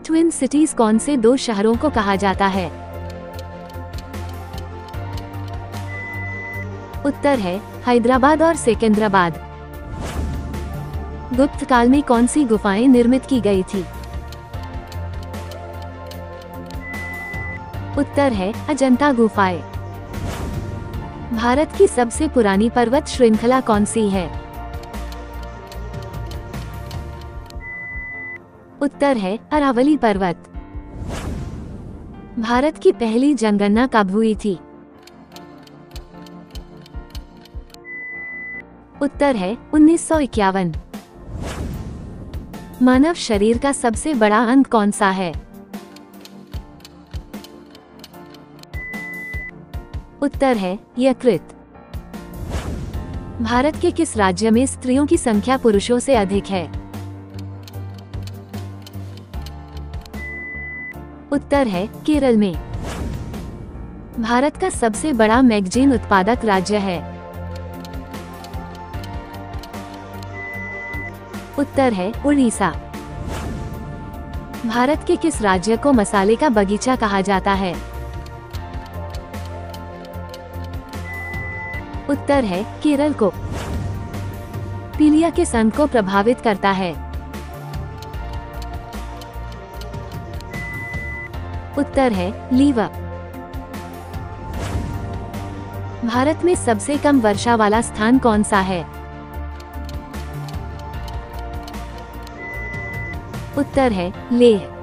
Twin cities कौन से दो शहरों को कहा जाता है? उत्तर है हैदराबाद और सिकंदराबाद। गुप्त काल में कौन सी गुफाएं निर्मित की गई थी? उत्तर है अजंता गुफाएं। भारत की सबसे पुरानी पर्वत श्रृंखला कौन सी है? उत्तर है अरावली पर्वत। भारत की पहली जनगणना कब हुई थी? उत्तर है 1951। मानव शरीर का सबसे बड़ा अंग कौन सा है? उत्तर है यकृत। भारत के किस राज्य में स्त्रियों की संख्या पुरुषों से अधिक है? उत्तर है केरल में। भारत का सबसे बड़ा मैगजीन उत्पादक राज्य है? उत्तर है उड़ीसा। भारत के किस राज्य को मसाले का बगीचा कहा जाता है? उत्तर है केरल को। पीलिया किस अंग को प्रभावित करता है? उत्तर है लीवर। भारत में सबसे कम वर्षा वाला स्थान कौन सा है? उत्तर है लेह।